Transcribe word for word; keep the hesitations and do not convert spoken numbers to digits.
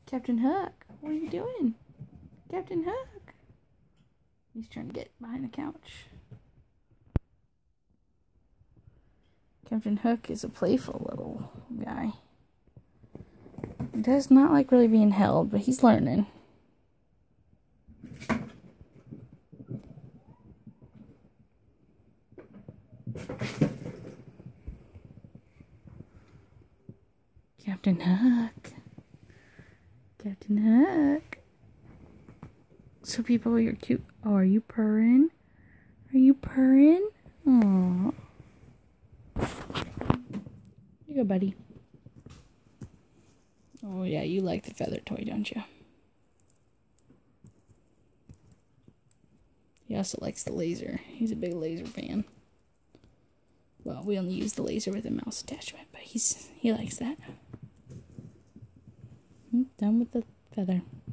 Captain Hook, what are you doing? Captain Hook. He's trying to get behind the couch. Captain Hook is a playful little guy. He does not like really being held, but he's learning. Captain Hook. Captain Hook. So people, you're cute. Oh, are you purring? Are you purring? Aww. Here you go, buddy. Oh, yeah, you like the feather toy, don't you? He also likes the laser. He's a big laser fan. Well, we only use the laser with a mouse attachment, but he's he likes that. Done with the feather.